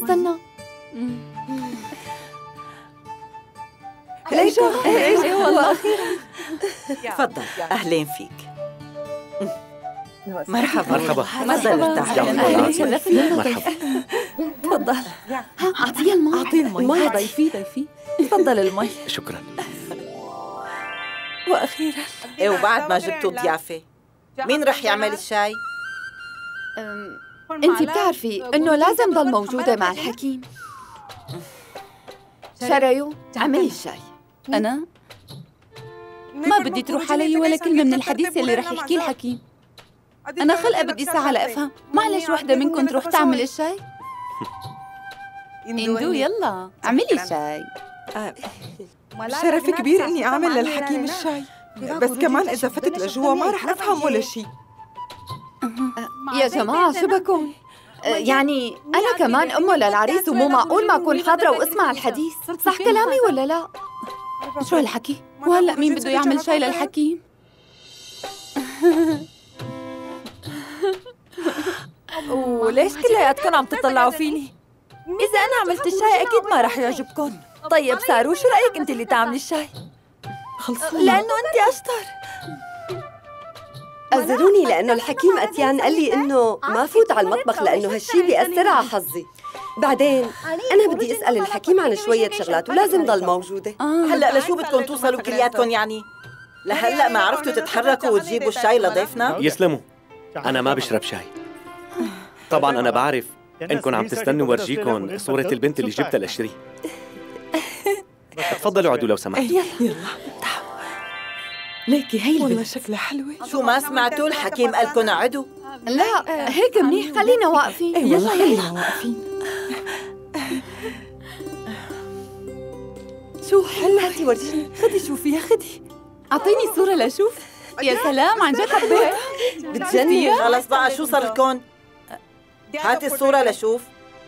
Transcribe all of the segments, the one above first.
استنى. ليش؟ ايه والله. تفضل، أهلين فيك. مرحبا مرحبا. مرحبا. شرفني. مرحبا. تفضل. أعطيها المي. أعطيه المي. ضيفي. تفضل المي. شكرا. وأخيرا. إيه، وبعد ما جبتوا ضيافة مين رح يعمل الشاي؟ أنت بتعرفي إنه لازم ضل موجودة مع الحكيم. شرايو، اعملي الشاي. أنا؟ ما بدي تروح علي ولا كلمة من الحديث اللي رح يحكيه الحكيم. أنا خلقة بدي ساعة لأفهم. معلش وحدة منكم تروح تعمل الشاي؟ إندو يلا اعملي الشاي. شرف كبير إني أعمل للحكيم الشاي، بس كمان إذا فتت لجوا ما رح أفهم ولا شيء. يا جماعة شو بكون؟ يعني أنا كمان أمه للعريس ومو معقول ما أكون حاضرة وأسمع الحديث. صح كلامي ولا لا؟ شو هالحكي؟ وهلأ مين بده يعمل شاي للحكيم؟ وليش كلياتكم عم تطلعوا فيني؟ إذا أنا عملت الشاي أكيد ما رح يعجبكم. طيب سارو، شو رأيك أنت اللي تعملي الشاي؟ خلصوا لأنه أنت أشطر. اعذروني لأنه الحكيم أتيان قال لي إنه ما فوت على المطبخ لأنه هالشي بيأثر على حظي. بعدين أنا بدي أسأل الحكيم عن شوية شغلات ولازم ضل موجودة. هلأ لشو بدكم توصلوا كلياتكم يعني؟ لهلأ ما عرفتوا تتحركوا وتجيبوا الشاي لضيفنا؟ يسلموا. أنا ما بشرب شاي. طبعاً أنا بعرف إنكم عم تستنوا ورجيكم صورة البنت اللي جبتها لأشري. تفضلوا عدوا لو سمحتوا. يلا ليكي هي والله البنت. شكلها حلوة. شو ما سمعتوا الحكيم قالكن عدوا؟ لا هيك منيح، خلينا واقفين. إيه والله خلينا واقفين. شو حلوة. هاتي ورجيني، خدي شوفيها خدي. أعطيني صورة لأشوف. يا سلام، عن جد حبيت. بتجنن. خلص بقى، شو صار لكم؟ هاتي الصورة لشوف.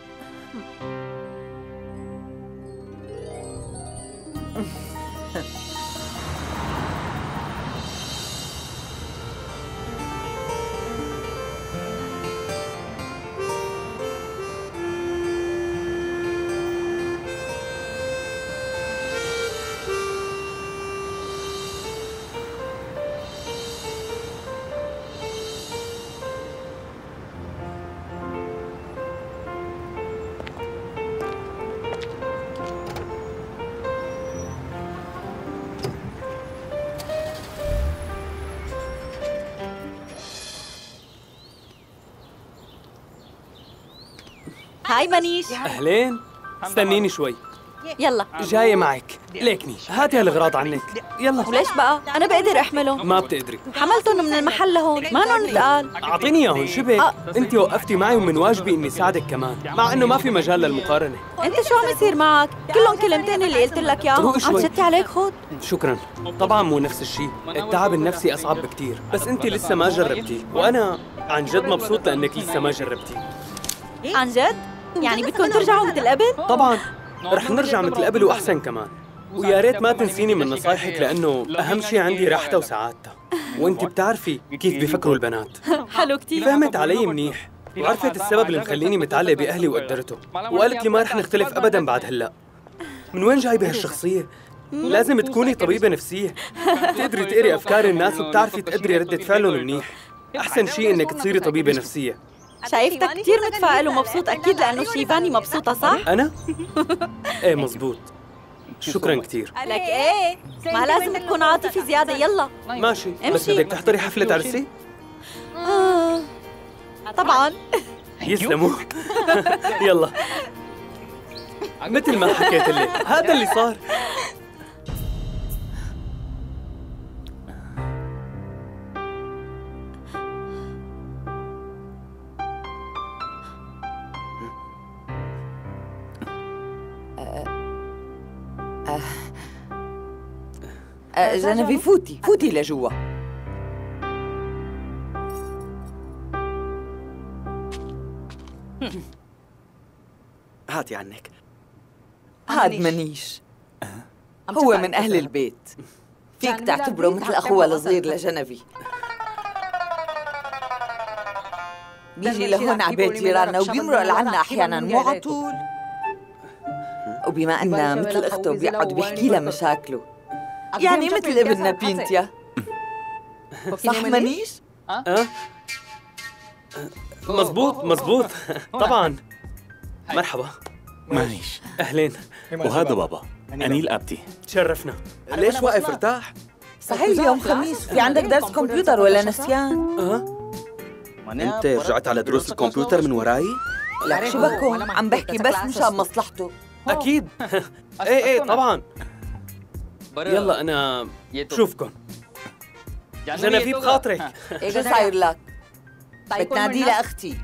هاي منيش. أهلين. استنيني شوي. يلا. جاية معك. ليكني هاتي هالأغراض عنك. يلا. وليش بقى؟ أنا بقدر أحملهم. ما بتقدري. حملتهم من المحل لهون، ما نون تقال. أعطيني إياهم شبك. أنت وقفتي معي ومن واجبي إني ساعدك كمان، مع إنه ما في مجال للمقارنة. أنت شو عم يصير معك؟ كلهم كلمتين اللي قلت لك إياهم. روق شوي. عم شتي عليك خد. شكرا. طبعا مو نفس الشيء، التعب النفسي أصعب بكتير، بس أنت لسه ما جربتيه، وأنا عن جد مبسوط لأنك لسه ما جربتيه. عن جد؟ يعني بدكم ترجعوا مثل قبل؟ طبعا رح نرجع مثل قبل وأحسن كمان، ويا ريت ما تنسيني من نصايحك لأنه أهم شيء عندي راحتها وسعادتها، وأنت بتعرفي كيف بيفكروا البنات. حلو كتير. فهمت علي منيح، وعرفت السبب اللي مخليني متعلق بأهلي وقدرته، وقالت لي ما رح نختلف أبداً بعد هلأ. من وين جايبة هالشخصية؟ لازم تكوني طبيبة نفسية، تقدري تقري أفكار الناس وبتعرفي تقدري ردة فعلهم منيح. أحسن شيء إنك تصيري طبيبة نفسية. شايفتك كتير متفائل ومبسوط، أكيد لأنه شيفاني مبسوطة صح؟ أنا؟ إيه مزبوط. شكراً كتير. لك إيه؟ ما لازم تكون عاطفي زيادة. يلا ماشي، بس امشي. بدك تحضري حفلة عرسي؟ طبعاً. يسلموا. يلا مثل ما حكيت لك هذا اللي صار. جنبي فوتي لجوا. هاتي عنك. هاد منيش، هو من أهل البيت، فيك تعتبره مثل أخوها الصغير لجنبي. بيجي لهون عبيد جيراننا وبيمرق لعنا أحيانا مو على طول. وبما أنها مثل أخته بيقعد بيحكي لها مشاكله، يعني مثل ابننا بينتيا. صح منيش؟ مزبوط مزبوط. طبعا. مرحبا. مانيش. أهلين. وهذا بابا أنيل أبتي. تشرفنا. ليش واقف ارتاح؟ صحيح اليوم خميس وفي عندك درس كمبيوتر ولا نسيان؟ انت رجعت على دروس الكمبيوتر من وراي؟ لك شو بكون؟ عم بحكي بس مشان مصلحته. أكيد. إيه طبعا. يلا أنا بشوفكم. جنبي بخاطرك. شو صاير لك؟ بتنادي لأختي.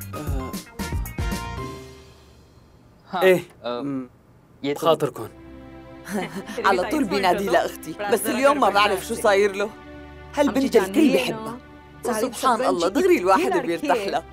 إيه بخاطركم. على طول بينادي لأختي، بس اليوم ما بعرف شو صاير له. هالبنت الكل بيحبها، وسبحان الله دغري الواحد بيرتاح لها.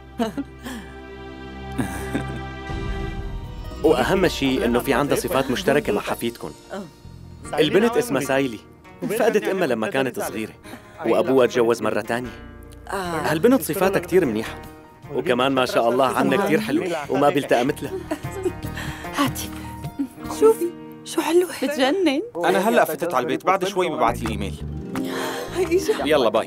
وأهم شيء إنه في عندها صفات مشتركة مع حفيدكم. البنت اسمها سايلي، فقدت أمها لما كانت صغيرة، وأبوها تجوز مرة تانية. هالبنت صفاتها كتير منيحة، وكمان ما شاء الله عنا كتير حلوة وما بيلتقى مثلها. هاتي شوفي شو حلوة، بتجنن. انا هلا فتت على البيت، بعد شوي ببعث لي ايميل. يلا باي.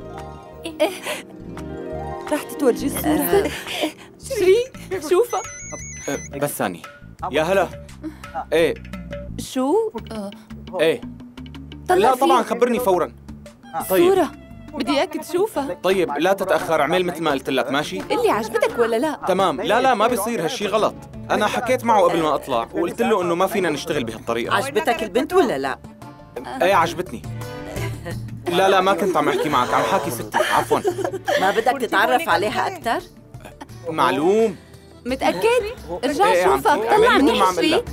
رح تتورجي الصورة. شري شوفها. بس ثانية. يا هلا. ايه شو؟ ايه طلع لا فيه. طبعا خبرني فورا. طيب صورة بدي اياك تشوفها. طيب لا تتأخر، اعمل مثل ما قلت لك ماشي؟ اللي عجبتك ولا لا؟ تمام. لا ما بيصير هالشي غلط. أنا حكيت معه قبل ما أطلع وقلت له إنه ما فينا نشتغل بهالطريقة. عجبتك البنت ولا لا؟ إيه عجبتني. لا ما كنت عم أحكي معك، عم حاكي ستي. عفواً. ما بدك تتعرف عليها أكثر؟ معلوم. متأكد؟ ارجع إيه عم شوفك، طلع اعمل مثل ما منيح عم شري. قلك.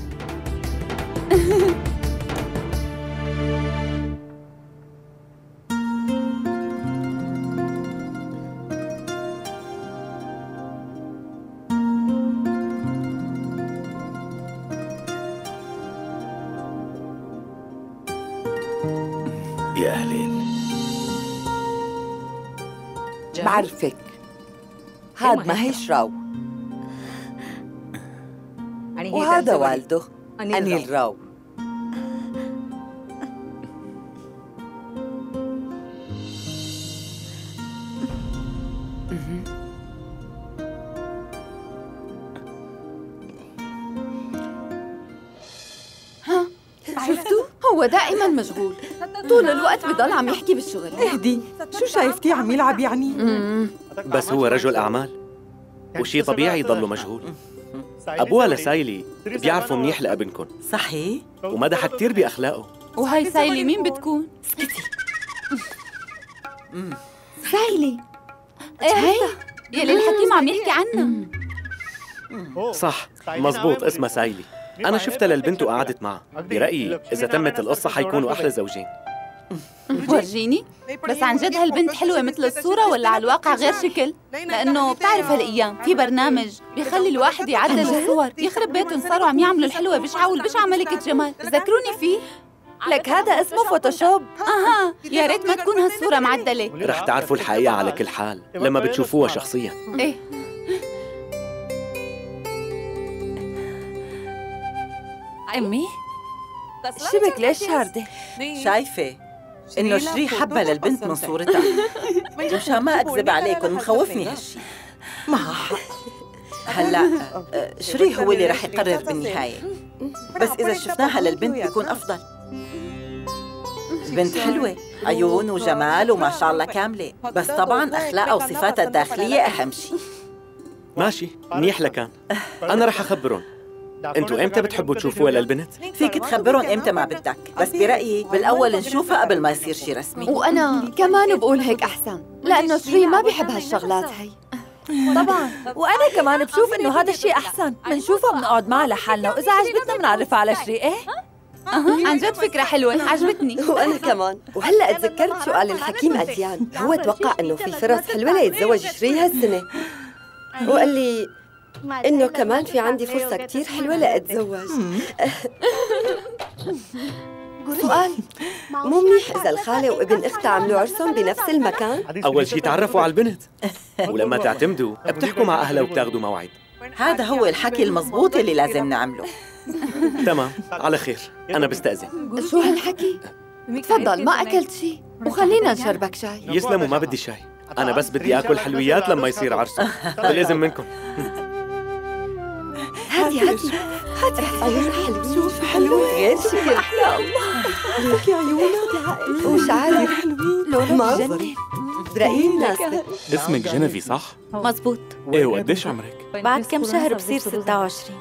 يا أهلين. بعرفك، هاد ما هي راو، وهذا والده أنيل راو. شفتوا؟ هو دائما مشغول، طول الوقت بضل عم يحكي بالشغل. اهدي، شو شايفتيه عم يلعب يعني؟ بس هو رجل أعمال، وشي طبيعي يضله مشغول. أبوها لسايلي بيعرفوا منيح لابنكم، صحيح؟ ومدح كتير بأخلاقه. وهاي سايلي مين بتكون؟ سايلي هي يلي الحكيم عم يحكي عنها. صح مزبوط، اسمها سايلي. أنا شفتها للبنت وقعدت معها. برأيي إذا تمت القصة حيكونوا أحلى زوجين. ورجيني. بس عن جد هالبنت حلوة مثل الصورة ولا على الواقع غير شكل؟ لأنه بتعرف هالأيام في برنامج بيخلي الواحد يعدل الصور، يخرب بيتهم صاروا عم يعملوا الحلوة بشعة والبشعة ملكة جمال. ذكروني فيه؟ لك هذا اسمه فوتوشوب. أها، يا ريت ما تكون هالصورة معدلة. رح تعرفوا الحقيقة على كل حال لما بتشوفوها شخصياً. إيه أمي شبك ليش شاردة؟ شايفة إنه شري حبة للبنت من صورتها، مشان ما أكذب عليكم مخوفني هالشي. معها حق. هلا شري هو اللي رح يقرر بالنهاية، بس إذا شفناها للبنت بيكون أفضل. البنت حلوة، عيون وجمال وما شاء الله كاملة، بس طبعاً أخلاقها وصفاتها الداخلية أهم شيء. ماشي، منيح لكان. أنا رح أخبرهم. انتوا امتى بتحبوا تشوفوها للبنت؟ فيك تخبرهم امتى ما بدك، بس برأيي بالأول نشوفها قبل ما يصير شي رسمي. وأنا كمان بقول هيك أحسن، لأنه شري ما بيحب هالشغلات هي. طبعا، وأنا كمان بشوف إنه هذا الشيء أحسن، منشوفها بنقعد معها لحالنا، وإذا عجبتنا بنعرفها على شري. إيه؟ عن جد فكرة حلوة، عجبتني. وأنا كمان. وهلأ تذكرت سؤال الحكيم أديان، هو توقع إنه في فرص حلوة ليتزوج شري هالسنة، وقال لي إنه كمان في عندي فرصة كتير حلوة لأتزوج. سؤال، مو منيح إذا الخالة وابن أختها عملوا عرسهم بنفس المكان؟ أول شي تعرفوا على البنت، ولما تعتمدوا بتحكوا مع أهلها وبتاخدوا موعد. هذا هو الحكي المضبوط اللي لازم نعمله. تمام، على خير، أنا بستأذن. شو هالحكي؟ تفضل، ما أكلت شي وخلينا نشربك شاي. يسلموا، ما بدي شاي، أنا بس بدي آكل حلويات لما يصير عرسه. بالإذن منكم. هاتي عيونها حلوة. شوف حلوة غير شكل. أحلى الله ليكي عيونها وشعرها حلوين، لونها بجنن. برأيي مناسبة. اسمك جنفي صح؟ مزبوط. ايه، وقديش عمرك؟ بعد كم شهر بصير 26.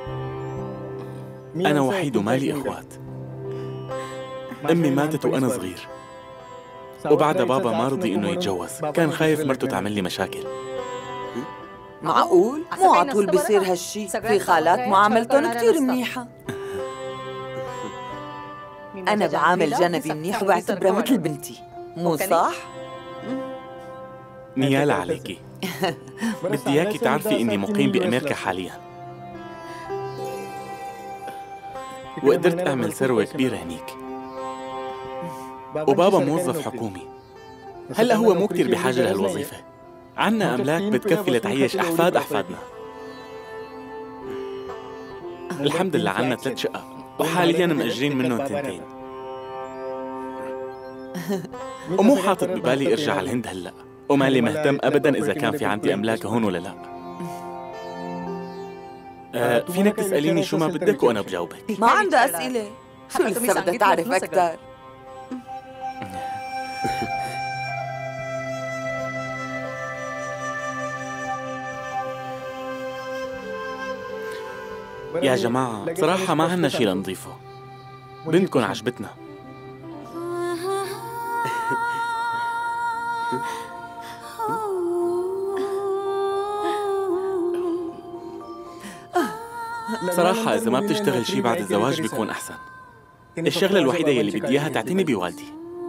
أنا وحيد ومالي إخوات. أمي ماتت وأنا صغير، وبعدها بابا ما رضي إنه يتجوز، كان خايف مرته تعمل لي مشاكل. معقول؟ مو على طول بيصير هالشي، في خالات معاملتهم كتير منيحة. أنا بعامل جنبي منيح وبعتبرها مثل بنتي، مو صح؟ نيالة عليكي. بدي إياكي تعرفي إني مقيم بأمريكا حالياً، وقدرت أعمل ثروة كبيرة هنيك، وبابا موظف حكومي. هلأ هو مو كتير بحاجة لهالوظيفة، عنا أملاك بتكفي لتعيش أحفادنا. الحمد لله عنا 3 شقق، وحالياً مأجرين منهم 2. ومو حاطط ببالي ارجع على الهند هلأ، ومالي مهتم أبداً إذا كان في عندي أملاك هون ولا لا. فينك تسأليني شو ما بدك وأنا بجاوبك. ما عنده أسئلة، شو لسه بدها تعرف أكثر؟ يا جماعة بصراحة ما عنا شي لنضيفه، بنتكن عجبتنا. صراحة إذا ما بتشتغل شي بعد الزواج بيكون أحسن. الشغلة الوحيدة يلي بدي إياها تعتني بوالدي.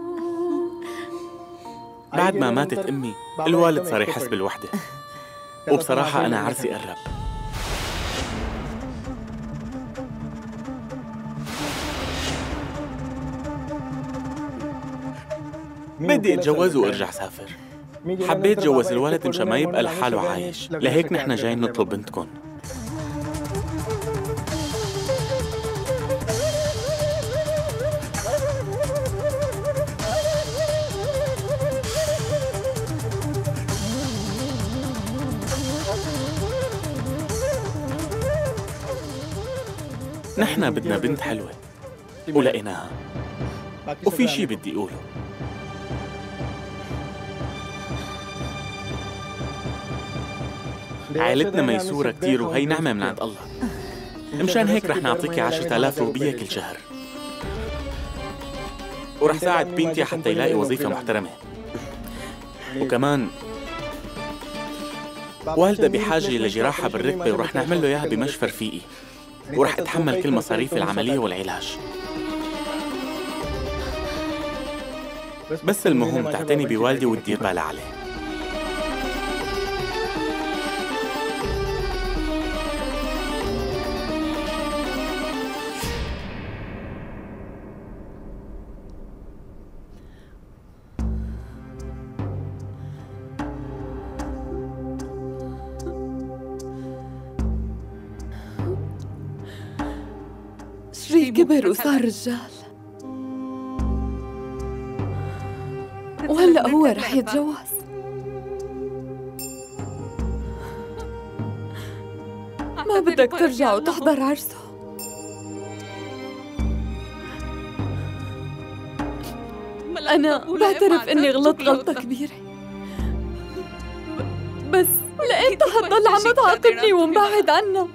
بعد ما ماتت أمي الوالد صار يحس بالوحدة، وبصراحة أنا عرسي قرب. بدي اتجوز وارجع سافر. حبيت جوز الولد مشان ما يبقى لحاله عايش، لهيك نحن جايين نطلب بنتكم. نحن بدنا بنت حلوة ولقيناها، وفي شي بدي أقوله. عائلتنا ميسورة كتير وهي نعمة من عند الله، مشان هيك رح نعطيكي 10,000 روبية كل شهر، ورح ساعد بنتي حتى يلاقي وظيفة محترمة. وكمان والدة بحاجة لجراحة بالركبة ورح نعمل له إياها بمشفى رفيقي، ورح أتحمل كل مصاريف العملية والعلاج. بس المهم تعتني بوالدي وتدير بالها عليه. شري كبر وصار رجال، وهلأ هو رح يتجوز. ما بدك ترجع وتحضر عرسه؟ أنا بعترف إني غلطت غلطة كبيرة، بس لأنت حتضل عم تعاقبني ومبعد عنا.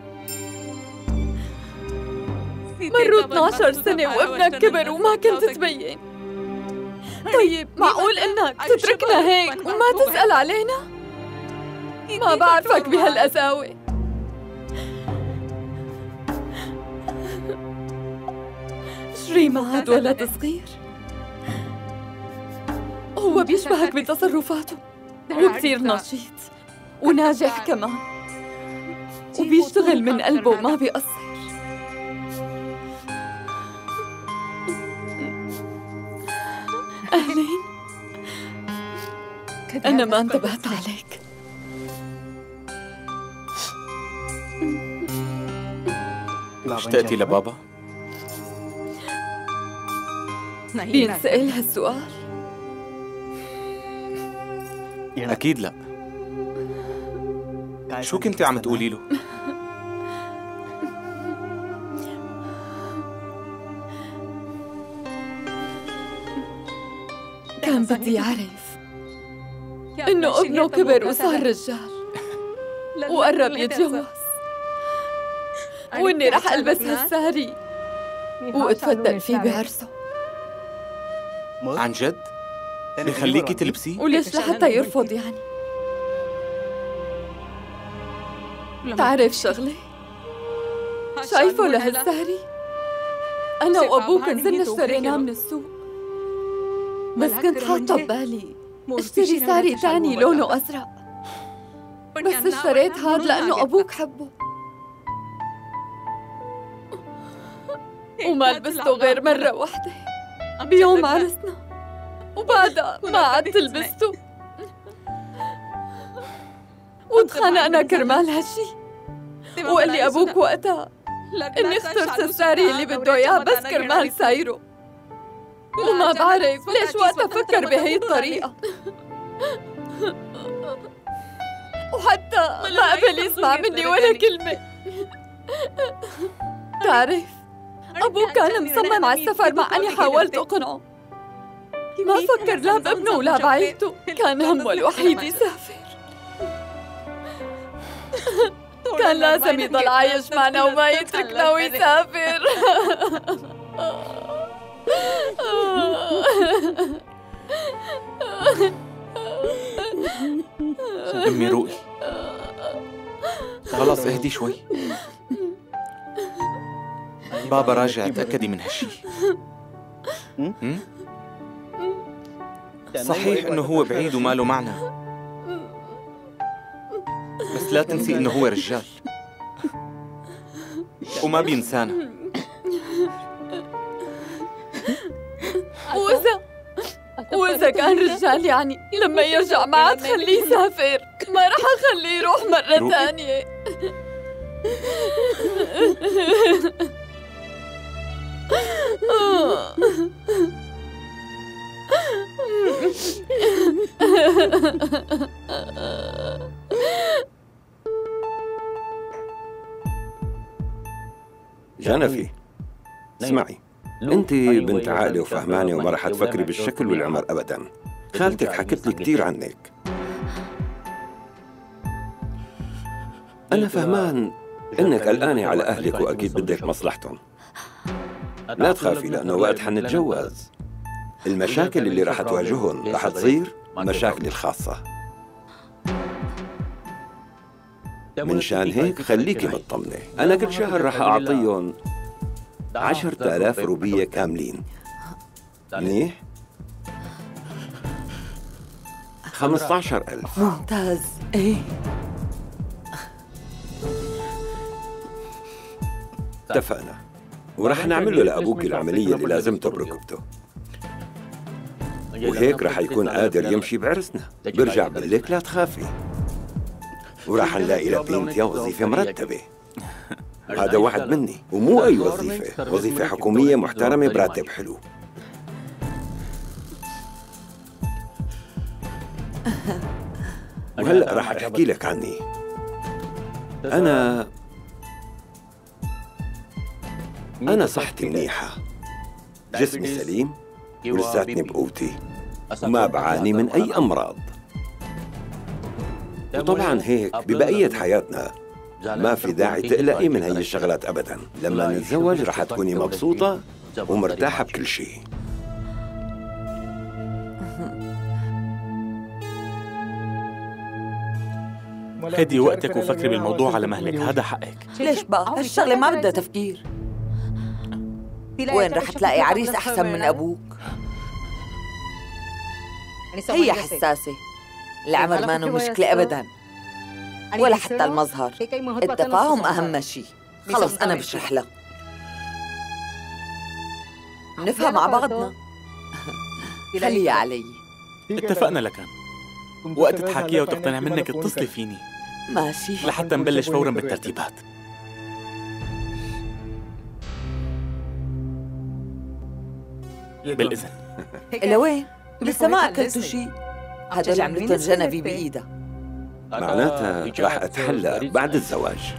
مروا 12 سنة وابنك كبر وما كنت تبين. طيب معقول إنك تتركنا هيك وما تسأل علينا؟ ما بعرفك بهالقساوة. شري ما عاد ولد صغير، هو بيشبهك بتصرفاته، وكثير نشيط وناجح كمان، وبيشتغل من قلبه وما بيقصر. أهلين. أنا ما انتبهت عليك. اشتقتي لبابا؟ بينسأل هالسؤال؟ أكيد لا. شو كنتي عم تقولي له؟ كان بدي أعرف إنه ابنه كبر وصار رجال وقرب يتجوز، وإني رح ألبس هالساري وأتفضل فيه بعرسه. عن جد؟ بخليكي تلبسيه؟ وليش لحتى يرفض يعني؟ تعرف شغلة؟ شايفه لهالساري؟ أنا وأبوك نزلنا اشتريناه من السوق، بس كنت حاطة ببالي اشتري ساري تاني لونه أزرق، بس اشتريت هاد لأنه أبوك حبه، وما لبسته غير مرة واحدة بيوم عرسنا، وبعدها ما عدت لبسته، وتخانقنا كرمال هالشي. وقال لي أبوك وقتها إني اخترت الساري اللي بده إياه بس كرمال سايره، وما بعرف ليش وقتها فكر بهي الطريقة، وحتى ما قبل يسمع مني ولا كلمة. تعرف أبوك كان مصمم على السفر مع أني حاولت أقنعه، ما فكر لا بابنه ولا بعيلته، كان همه الوحيد يسافر. كان لازم يضل عايش معنا وما يتركنا ويسافر. أمي روقي، خلص اهدي شوي. بابا راجع، تأكدي من هالشي. صحيح إنه هو بعيد وما له معنى، بس لا تنسي إنه هو رجال وما بينسانا. وإذا كان رجال يعني لما يرجع ما عاد خليه يسافر، ما رح أخليه يروح مرة ثانية. جنفي، اسمعي، انت بنت عاقله وفهمانه وما رح تفكري بالشكل والعمر ابدا. خالتك حكت لي كثير عنك. انا فهمان انك قلقانه على اهلك واكيد بدك مصلحتهم. لا تخافي، لانه وقت حنتجوز المشاكل اللي رح تواجههم رح تصير مشاكلي الخاصه. من شان هيك خليكي مطمنه، انا كل شهر رح اعطيهم 10,000 روبية كاملين. منيح؟ 15,000. ممتاز. ايه اتفقنا. ورح نعمل له لأبوك العملية اللي لازمته بركبته، وهيك رح يكون قادر يمشي بعرسنا. برجع بقلك لا تخافي، ورح نلاقي لبنتيا وظيفة مرتبة. هذا وعد مني، ومو أي وظيفة، وظيفة حكومية محترمة براتب حلو. وهلأ رح أحكي لك عني. أنا صحتي منيحة، جسمي سليم، ولساتني بقوتي، وما بعاني من أي أمراض. وطبعاً هيك ببقية حياتنا ما في داعي تقلقي من هي الشغلات أبداً. لما نتزوج رح تكوني مبسوطة ومرتاحة بكل شيء. هدي وقتك وفكري بالموضوع على مهلك، هذا حقك. ليش بقى؟ هالشغلة ما بدها تفكير. وين رح تلاقي عريس أحسن من أبوك؟ هي حساسة، العمر ما مشكلة أبداً، ولا حتى المظهر. التفاهم أهم شيء. خلص أنا بشرح لك، نفهم مع بعضنا. خليها علي. اتفقنا لكان، وقت تحاكيها وتقتنع منك اتصلي فيني ماشي لحتى نبلش فورا بالترتيبات. بالإذن. لوين؟ لسه ما أكلتوا شيء. هدول عملتهم جنبي بإيدها. معناتها راح أتحلى بعد الزواج.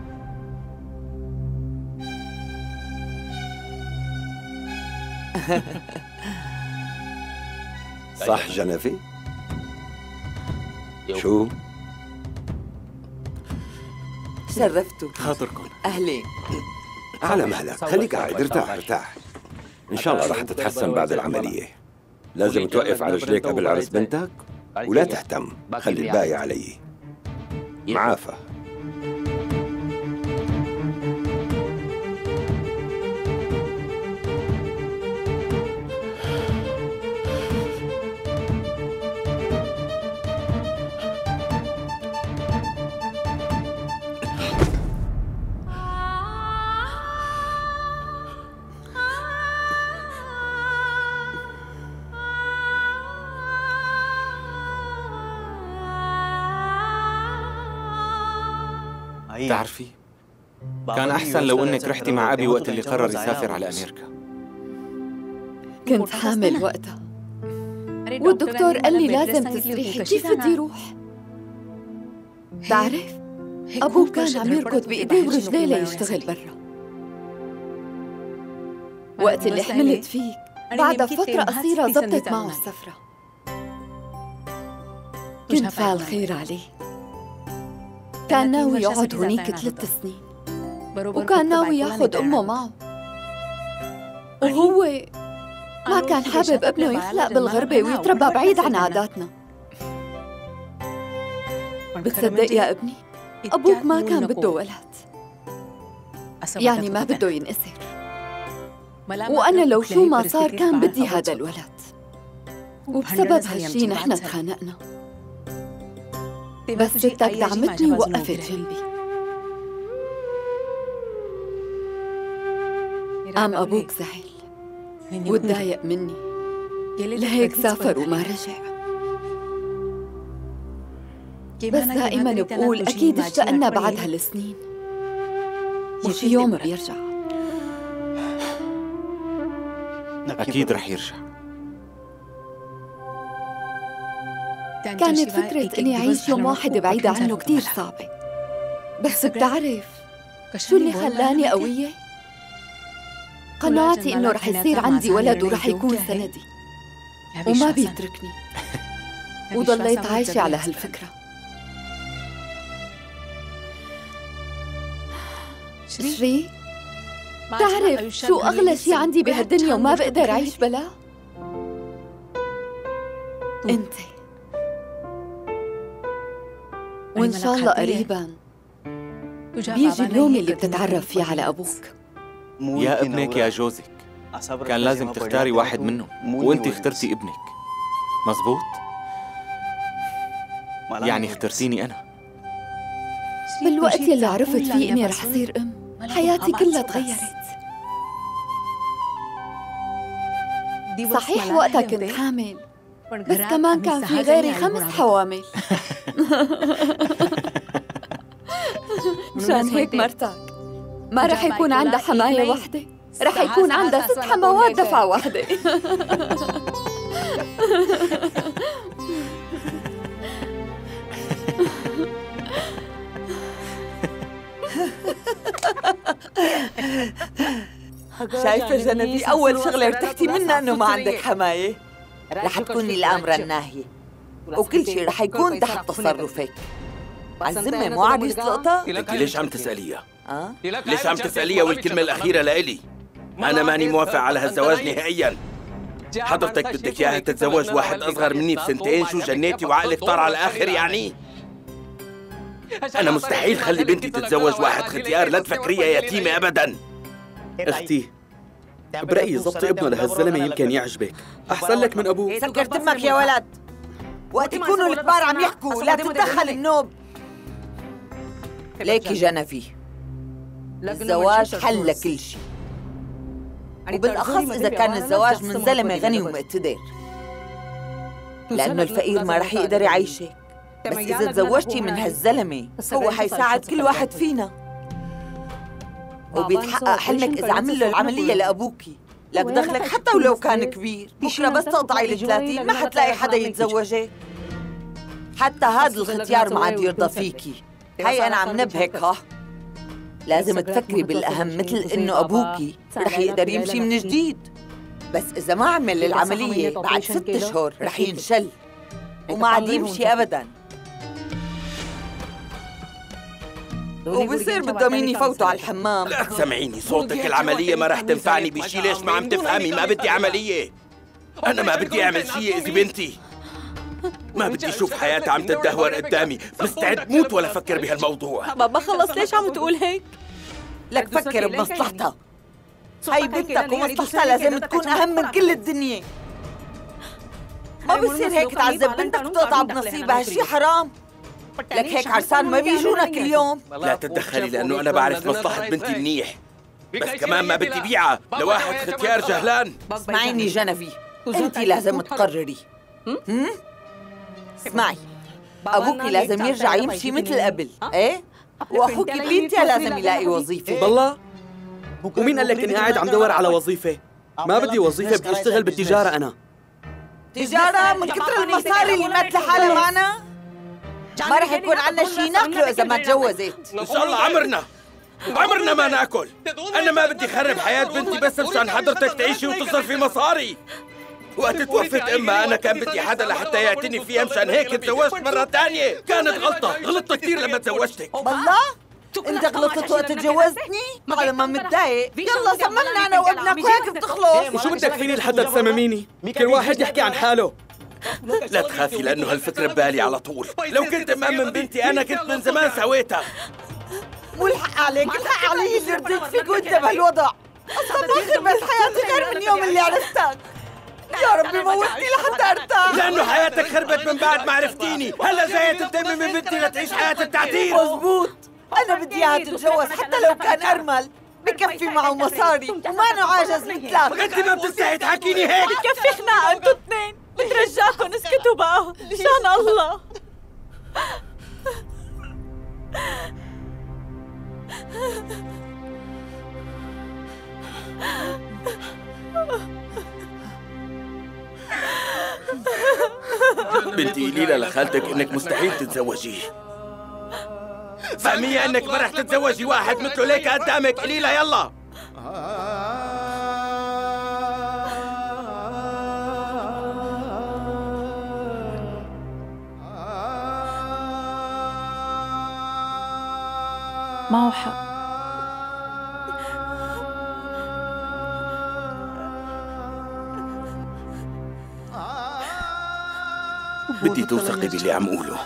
صح جنفي؟ شو؟ شرفتوا. خاطركم. أهلين. على مهلك، خليك قاعد، ارتاح. إن شاء الله راح تتحسن بعد العملية. لازم توقف على رجليك قبل عرس بنتك ولا تهتم، خلي الباقي علي. معافى. تعرفي، كان أحسن لو إنك رحتي مع أبي وقت اللي قرر يسافر على أمريكا. كنت حامل وقتها، والدكتور قال لي لازم تستريحي. كيف بدي روح؟ تعرف، أبوه كان عم يركض بإيديه ورجليه ليشتغل برا. وقت اللي حملت فيك بعد فترة قصيرة زبطت معه السفرة. كنت فعل خير عليه. كان ناوي يقعد هونيك 3 سنين، وكان ناوي ياخد أمه معه، وهو ما كان حابب ابنه يخلق بالغربة ويتربى بعيد عن عاداتنا. بتصدق يا ابني، أبوك ما كان بده ولد، يعني ما بده ينقسر، وأنا لو شو ما صار كان بدي هذا الولد، وبسبب هالشي نحن تخانقنا. بس ستك دعمتني ووقفت جنبي. قام أبوك زعل وتضايق مني، لهيك سافر وما رجع. بس دائما بقول أكيد اشتقنا بعد هالسنين، وفي يوم بيرجع. أكيد رح يرجع. كانت فكرة إني أعيش يوم واحد بعيدة عنه كتير صعبة، بس بتعرف شو اللي خلاني قوية؟ قناعتي إنه رح يصير عندي ولد ورح يكون سندي وما بيتركني، وضليت عايشة على هالفكرة. شري، بتعرف شو أغلى شي عندي بهالدنيا وما بقدر أعيش بلاه؟ أنت. وإن شاء الله قريباً بيجي اليوم اللي بتتعرف فيه على أبوك. يا ابنك يا جوزك، كان لازم تختاري واحد منهم، وانت اخترتي ابنك. مزبوط؟ يعني اخترتيني أنا. بالوقت يلي عرفت فيه إني رح أصير حياتي كلها تغيرت. صحيح وقتها كنت حامل، بس كمان كان في غيري 5 حوامل. مشان هيك مرتك ما رح يكون عندها حماية وحدة، رح يكون عندها 6 حموات دفعة واحدة. شايفة جنبي، أول شغلة ارتحتي منها إنه ما عندك حماية. رح تكوني الآمرة الناهية، وكل شيء رح يكون تحت تصرفك. عالذمة مو عريس لقطة؟ انت ليش عم تسأليها؟ ليش عم تسأليها والكلمة الأخيرة لإلي؟ أنا ماني موافق على هالزواج نهائياً. حضرتك بدك إياها تتزوج واحد أصغر مني ب2 شو جنيتي وعقلك طار على الآخر يعني؟ أنا مستحيل خلي بنتي تتزوج واحد ختيار، لا تفكريها يتيمة أبداً. اختي، برأيي ضبط ابنه لهالزلمة يمكن يعجبك، أحسن لك من أبوه. سكر تمك يا ولد، وقت يكونوا الكبار عم يحكوا لا تتدخل النوب. ليكي جنفي، الزواج حل لكل شيء، وبالأخص إذا كان الزواج من زلمة غني ومقتدر. لأنه الفقير ما رح يقدر يعيشك، بس إذا تزوجتي من هالزلمة هو حيساعد كل واحد فينا، وبيتحقق حلمك إذا عمل له العملية لأبوكي. لك دخلك حتى ولو كان كبير، بكرة بس تقطعي ال30 ما حتلاقي حدا يتزوجك. حتى هذا الختيار ما عاد يرضى فيكي. هي أنا عم نبهك. ها لازم تفكري بالأهم، مثل إنه أبوكي رح يقدر يمشي من جديد، بس إذا ما عمل العملية بعد 6 أشهر رح ينشل وما عاد يمشي أبداً، وبصير بدهم مين يفوتوا على الحمام. لا تسمعيني صوتك، العملية ما رح تنفعني بشي. ليش ما عم تفهمي؟ ما بدي عملية، أنا ما بدي أعمل شي إذا بنتي. ما بدي أشوف حياتي عم تتدهور قدامي، مستعد موت ولا أفكر بهالموضوع. بابا خلص، ليش عم تقول هيك؟ لك فكر بمصلحتها. هاي بنتك ومصلحتها لازم تكون أهم من كل الدنيا. ما بصير هيك تعذب بنتك وتقطع بنصيبها، هالشي حرام. لك هيك عرسان ما بيجونا كل يوم. لا تتدخلي لأنه أنا بعرف مصلحة بنتي منيح، بس كمان ما بدي بيعها لواحد ختيار جهلان. اسمعيني جنفي، أنت لازم تقرري. اسمعي، أبوكي لازم يرجع يمشي مثل قبل، إيه؟ وأخوكي بيتيا لازم يلاقي وظيفة. بالله؟ ومين قال لك إني قاعد عم دور على وظيفة؟ ما بدي وظيفة، بدي أشتغل بالتجارة أنا. تجارة؟ من كتر المصاري اللي مات لحالها معنا؟ ما رح يكون عنا شي ناكله إذا ما تجوزت. إن شاء الله عمرنا ما ناكل. أنا ما بدي خرب حياة بنتي بس مشان حضرتك تعيشي وتصرفي مصاري. وقت توفت أمها أنا كان بدي حدا لحتى يعتني فيها، مشان هيك تزوجت مرة تانية. كانت غلطت كثير لما تزوجتك. بالله؟ أنت غلطت وقت تجوزتني؟ طالما متضايق يلا صممنا أنا وابنك وهيك بتخلص. وشو بدك فيني لحتى تسمميني؟ كل واحد يحكي عن حاله. لا تخافي لأنه هالفكرة ببالي على طول. لو كنت مأمن بنتي أنا كنت من زمان سويتها. مو الحق عليك، الحق علي اللي رضيت فيك وأنت بهالوضع. أصلا ما خربت حياتي غير من يوم اللي عرفتك. يا ربي موتني لحتى ارتاح. لأنه حياتك خربت من بعد ما عرفتيني، هلا جاية تنتمي من بنتي لتعيش حياة التعتير. مزبوط، أنا بدي إياها تتجوز حتى لو كان أرمل، بكفي معه مصاري وما نعاجز مثلك. أنت ما بتستحي تحكيني هيك. بكفي خناقة انتوا اثنين، بترجاكم اسكتوا بقى مشان الله. بدي قليلة لخالتك انك مستحيل تتزوجيه. فهمية انك ما رح تتزوجي واحد مثله ليك قدامك. قليلة يلا. معه حق. بدي توثقي باللي عم قوله.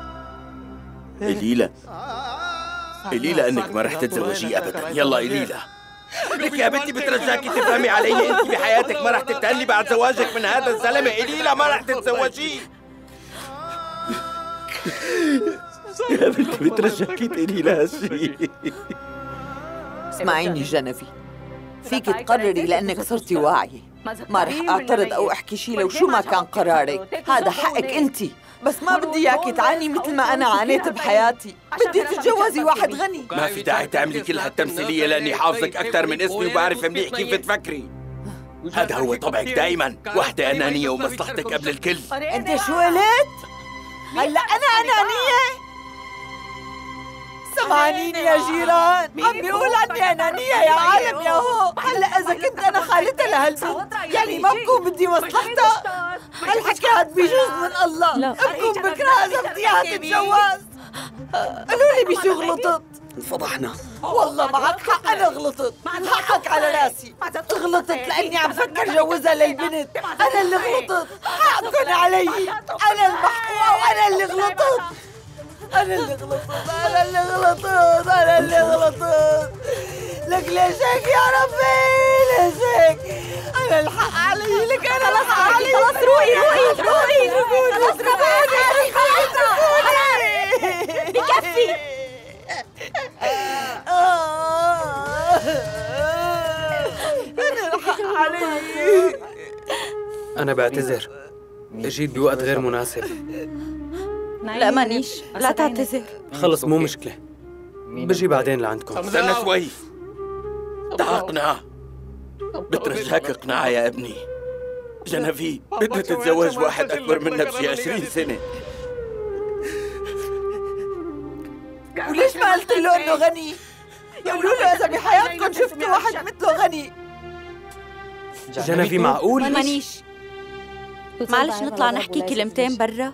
إليلا انك ما رح تتزوجيه ابدا. يلا إليلا، لك يا بنتي بترجاكي تفهمي علي. انت بحياتك ما رح تتهني بعد زواجك من هذا الزلمه. إليلا ما رح تتزوجيه. يا بنتي بترجاكي تقولي لها هالشيء. اسمعيني جنفي، فيك تقرري لأنك صرتي واعية. ما رح أعترض أو أحكي شي لو شو ما كان قرارك، هذا حقك أنت. بس ما بدي إياكي تعاني مثل ما أنا عانيت بحياتي. بدي تتجوزي واحد غني. ما في داعي تعملي كل هالتمثيلية لأني حافظك أكثر من اسمي وبعرف منيح كيف تفكري. هذا هو طبعك دايما، وحدة أنانية ومصلحتك قبل الكل. أنت شو قلت؟ هلا أنا أنانية؟ سمعانيني يا جيران، عم بيقول عني أنانية يا عالم يا هو. هلا إذا كنت أنا خالتها لهالبنت يعني ما بكون بدي مصلحتها؟ هالحكي هاد بيجوز من الله. بكون بكرهها إذا بدي إياها تتجوز. قالوا لي بشو غلطت؟ انفضحنا. والله معك حق، أنا غلطت، حقك على راسي. غلطت لأني عم فكر جوزها للبنت. أنا اللي غلطت، حقكن علي. أنا المحقوقة وأنا اللي غلطت. أنا اللي غلطت. لك ليش هيك يا ربي؟ ليش هيك؟ أنا الحق علي. لك أنا الحق علي. خلاص روقي. خلاص بكفي. أنا الحق علي. أنا بعتذر، جيت بوقت غير مناسب. لا مانيش، لا تعتذر. خلص مو مشكلة، بجي بعدين لعندكم. استنى شوي، تعال اقنعها. بترجاك اقنعها يا ابني. جنفي بدها تتزوج واحد أكبر منها بشي 20 سنة. وليش ما قلت له إنه غني؟ قولوا له إذا بحياتكم شفتوا واحد مثله غني. جنفي معقول؟ مانيش، معلش نطلع نحكي كلمتين برا.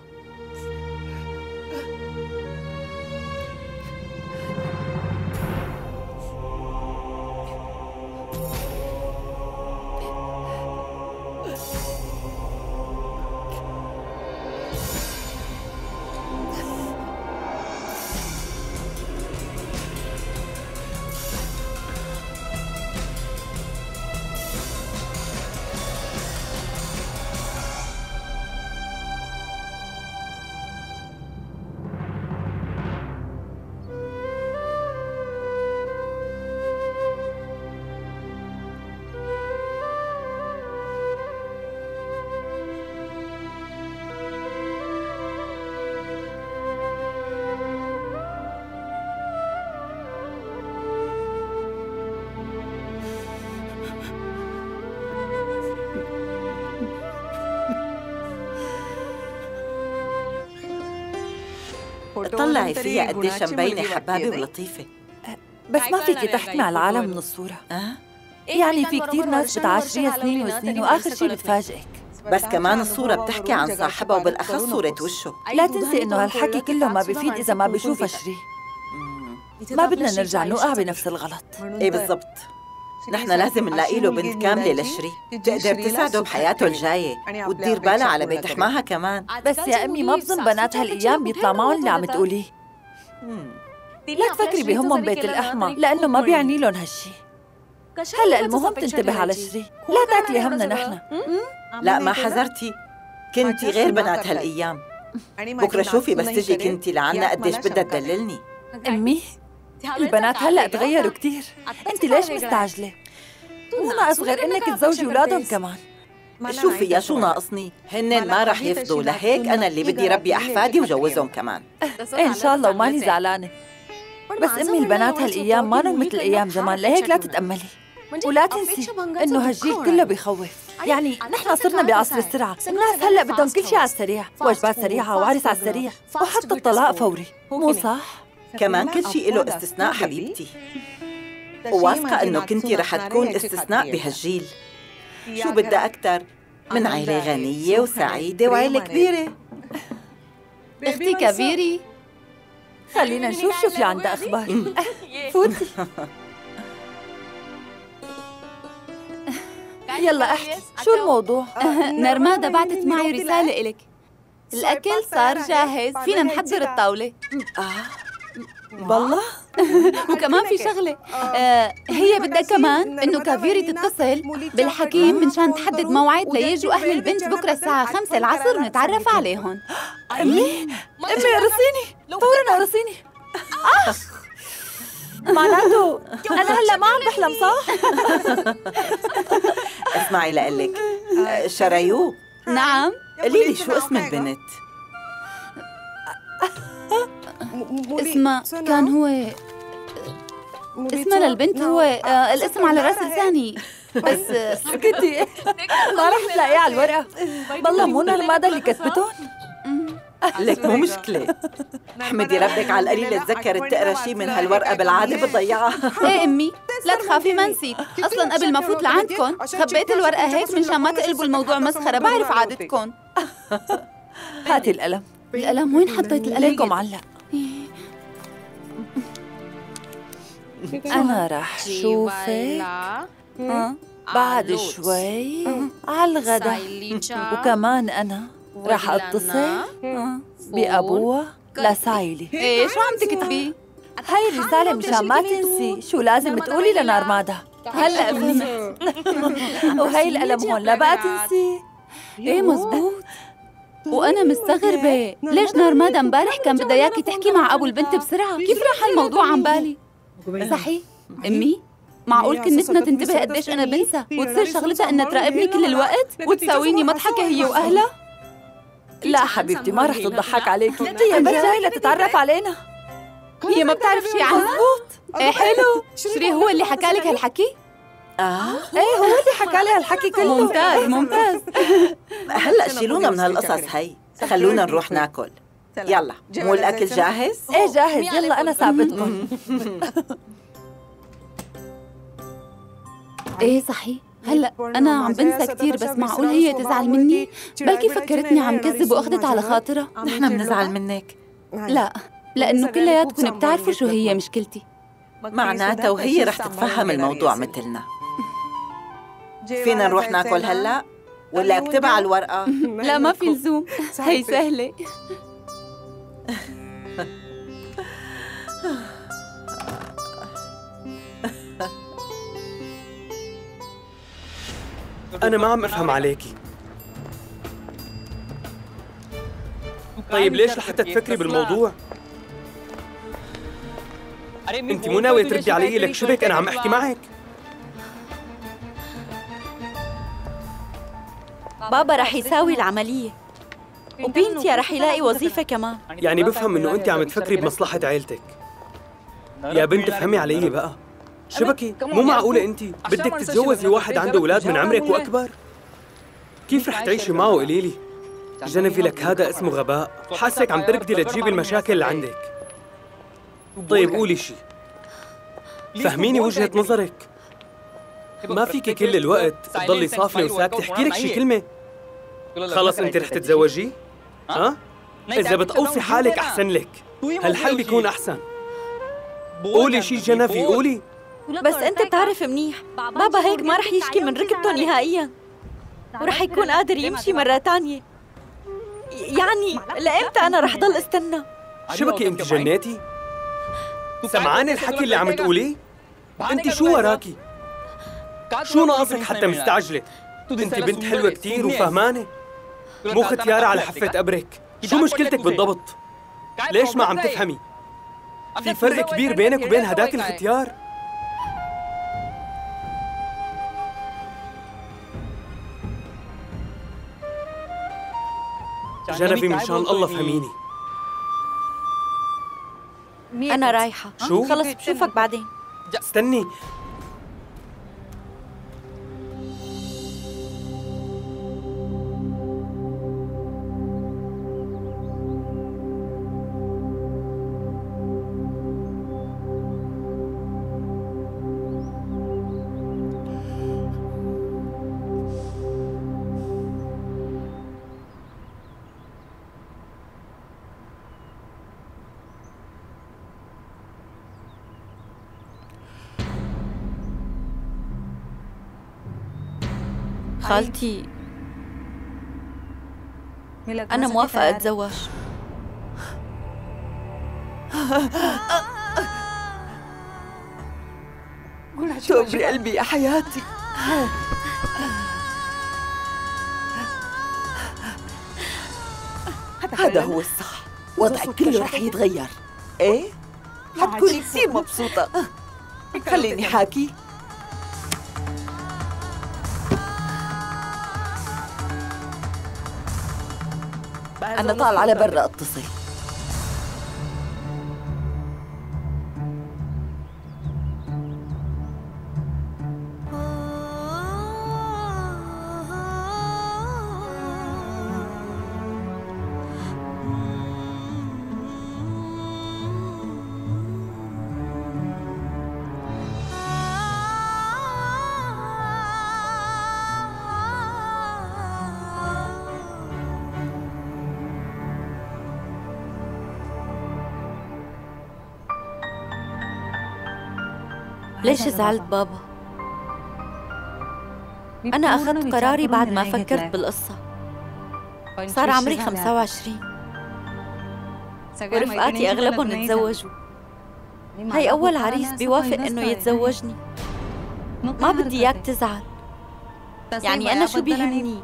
طلعي فيها قديش مبينة حبابة ولطيفة. بس ما فيكي تحكمي على العالم من الصورة. يعني في كتير ناس بتعاشريها سنين وسنين وآخر شي بتفاجئك. بس كمان الصورة بتحكي عن صاحبها وبالأخص صورة وشه. لا تنسي إنه هالحكي كله ما بيفيد إذا ما بيشوفها شري. ما بدنا نرجع نوقع بنفس الغلط. إيه بالضبط، نحن لازم نلاقي له بنت كاملة لشري تقدر تساعده بحياته الجاية وتدير بالها على بيت حماها كمان. بس يا أمي ما بظن بنات هالأيام بيطلع معهم اللي عم تقوليه. لا تفكري بهمهم بيت الأحمى لأنه ما بيعني لهم هالشي. هلأ المهم تنتبه على شري، لا تاكلي همنا نحن. لا ما حذرتي، كنتي غير بنات هالأيام. بكرة شوفي بس تجي كنتي لعنا قديش بدها تدللني. أمي البنات هلأ تغيروا كتير، أنت ليش مستعجلة؟ مو ناقص غير إنك تزوجي أولادهم كمان. شوفي يا شو ناقصني، هن ما رح يفضوا، لهيك أنا اللي بدي ربي أحفادي وجوزهم كمان. إن شاء الله وماني زعلانة. بس أمي البنات هالأيام ما نهم مثل أيام زمان، لهيك لا تتأملي. ولا تنسي إنه هالجيل كله بيخوف. يعني نحن صرنا بعصر السرعة، الناس هلأ بدهم كل شيء على السريع، وجبات سريعة وعرس على السريع، وحتى الطلاق فوري، مو صح؟ كمان كل شيء له استثناء حبيبتي، وواثقة إنه كنتي رح تكون استثناء بهالجيل. شو بدها أكتر من عائلة غنية وسعيدة وعائلة كبيرة؟ أختي كبيري، خلينا نشوف شو في عندها أخبار. فوتي. يلا احكي، شو الموضوع؟ نرمادة بعتت معي رسالة إلك. الأكل صار جاهز، فينا نحضر الطاولة. بالله؟ وكمان في شغلة، هي بدها كمان إنه كافيري تتصل بالحكيم منشان تحدد موعد ليجوا أهل البنت بكرة الساعة 5 العصر ونتعرف عليهم. أمي قرصيني، فورا قرصيني. معناته أنا هلا ما عم بحلم صح؟ اسمعي لقلك، شرايو. نعم. قولي لي شو اسم البنت؟ اسمها كان هو اسمها للبنت هو الاسم على راس لساني بس سكتي ما رح تلاقيه على الورقة. بالله مو نرمادة اللي كتبتهم؟ لك مو مشكلة، احمدي ربك على القليلة تذكرت تقرا شي من هالورقة، بالعادة بتضيعها. ايه امي لا تخافي ما نسيت، اصلا قبل ما فوت لعندكم خبيت الورقة هيك منشان ما تقلبوا الموضوع مسخرة، بعرف عادتكم. هاتي القلم. القلم وين حطيت القلم؟ ليكم معلق. أنا رح شوفك بعد شوي على الغدا، وكمان أنا رح أتصل بأبوها لسايلي. إيه شو عم تكتبي؟ هاي الرسالة مشان ما تنسي شو لازم تقولي لنارمادا. هلأ فهمت. وهي القلم هون لا بقى تنسي. إيه مزبوط. وأنا مستغربة ليش نارمادا امبارح كان بدها إياكي تحكي مع أبو البنت بسرعة، كيف راح الموضوع عن بالي؟ صحيح أمي؟ معقول كنتنا تنتبه قديش أنا بنسى وتصير شغلتها إنها تراقبني كل الوقت وتساويني مضحكة هي وأهلها؟ لا حبيبتي ما رح تضحك عليكي، انت يا بس جاي لتتعرف علينا. هي ما بتعرف شيء عنها. مزبوط. ايه حلو. شري هو اللي حكى لك هالحكي؟ ايه هو اللي حكى لي هالحكي كله. ممتاز ممتاز. هلا شيلونا من هالقصص هي، خلونا نروح ناكل. يلا، مو الأكل جاهز؟ ايه جاهز، يلا أنا سابتكم. ايه صحيح. هلا أنا عم بنسى كثير، بس معقول هي تزعل مني؟ بلكي فكرتني عم كذب وأخذت على خاطرها. نحن بنزعل منك. لا، لأنه كلياتكم بتعرفوا شو هي مشكلتي. معناتها وهي رح تتفهم الموضوع مثلنا. فينا نروح ناكل هلا؟ ولا اكتبها على الورقة؟ لا ما في لزوم، هي سهلة. أنا ما عم أفهم عليكي. طيب ليش لحتى تفكري بالموضوع؟ أنت مو ناوية تردي علي لك شبك أنا عم أحكي معك؟ بابا رح يساوي العملية وبنتي رح يلاقي وظيفة كمان. يعني بفهم إنه أنت عم تفكري بمصلحة عيلتك. يا بنت افهمي علي بقى. شبكي مو معقولة أنت بدك تتجوزي واحد عنده أولاد من عمرك وأكبر؟ كيف رح تعيشي معه قولي لي؟ جنفي لك هذا اسمه غباء، حاسك عم تركضي لتجيبي المشاكل اللي عندك. طيب قولي شي، فهميني وجهة نظرك. ما فيكي كل الوقت تضلي صافنة وساكتة، احكي لك شي كلمة. خلص أنت رح تتزوجي؟ ها؟ إذا بتقوصي حالك أحسن لك، هالحل بيكون أحسن. قولي شي جنفي قولي. بس أنت بتعرف منيح بابا هيك ما رح يشكي من ركبته نهائياً، ورح يكون قادر يمشي مرة تانية. يعني لإمتى أنا رح ضل استنى؟ شبكي أنت جنيتي؟ سمعاني الحكي اللي عم تقوليه؟ أنت شو وراكي؟ شو ناقصك حتى مستعجلة؟ أنت بنت حلوة كتير وفهمانة، مو ختيارة على حفة قبرك. شو مشكلتك بالضبط؟ ليش ما عم تفهمي؟ في فرق كبير بينك وبين هداك الختيار. جنبي من شان الله فهميني. أنا رايحة. شو؟ خلص بشوفك بعدين. استني. خالتي أنا موافقة أتزوج. تقبري قلبي يا حياتي. هذا هو الصح، وضعك كله رح يتغير. ايه؟ حتكوني كثير مبسوطة. خليني حاكي. أنا طالعة على برا اتصل. ليش زعلت بابا؟ أنا أخذت قراري بعد ما فكرت بالقصة. صار عمري 25 ورفقاتي أغلبهم تزوجوا. هي أول عريس بيوافق إنه يتزوجني. ما بدي إياك تزعل، يعني أنا شو بيهمني؟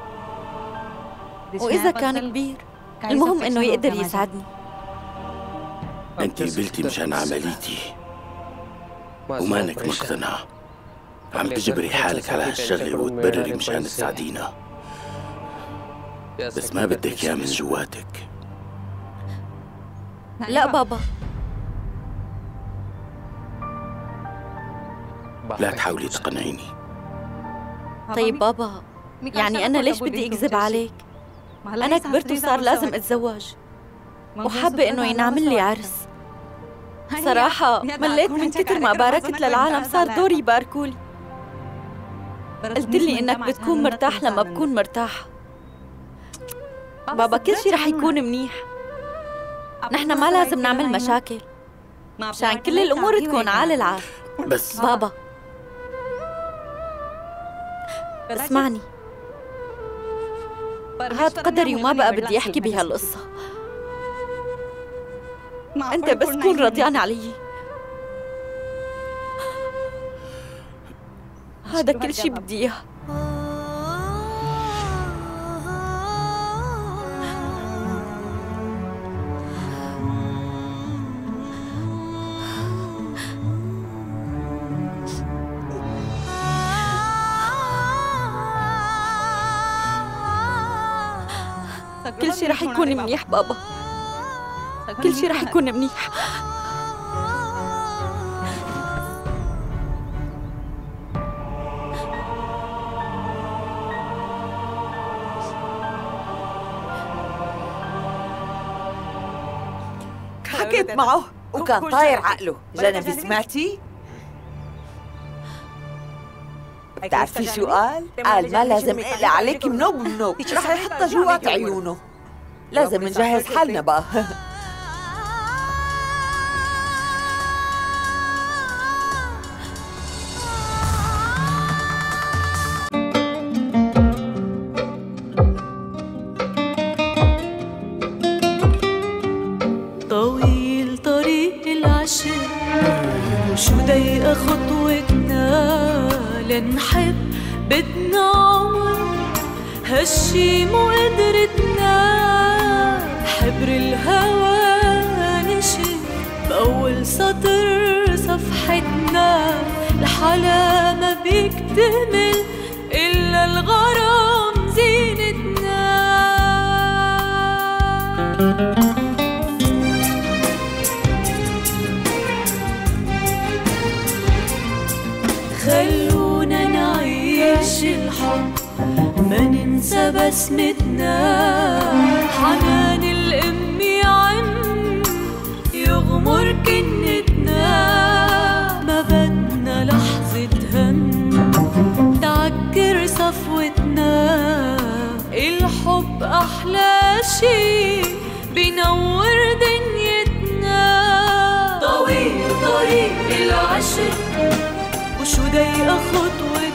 وإذا كان كبير المهم إنه يقدر يسعدني. أنت قبلتي مشان عمليتي ومانك مقتنعة، عم تجبري حالك على هالشغلة وتبرري مشان تساعدينا. بس ما بدك إياه من جواتك. لا بابا. لا تحاولي تقنعيني. طيب بابا، يعني أنا ليش بدي أكذب عليك؟ أنا كبرت وصار لازم أتزوج، وحابة إنه ينعمل لي عرس. صراحة مليت من كتر ما باركت للعالم، صار دوري يباركولي. قلت لي إنك بتكون مرتاح لما بكون مرتاحة. بابا كل شي رح يكون منيح، نحن ما لازم نعمل مشاكل مشان كل الأمور تكون عال العال. بس بابا اسمعني، هاد قدري وما بقى بدي أحكي بهالقصة. أنت بس كون رضيان علي، هذا كل شي بدي إياه. كل شي رح يكون منيح بابا، كل شي رح يكون منيح. حكيت معه وكان طاير عقله. جنبي سمعتي؟ بتعرفي شو قال؟ قال ما لازم اقلق عليك منوب منوب، رح يحطها جوات عيونه. لازم نجهز حالنا بقى. طويل طريق العشق وشو ضيقة خطوتنا لنحب، بدنا عمر هالشي مو قدرتنا. حبر الهوى نشف بأول سطر صفحتنا، الحلا ما بيكتمل إلا الغرام زينتنا. خلونا نعيش الحب ما ننسى بسمتنا، حنان الأم يعم يغمر كنتنا. ما بدنا لحظة هم تعكر صفوتنا، الحب أحلى شي بينور دنيتنا. طويل طريق العشق وشو ضيقة خطوة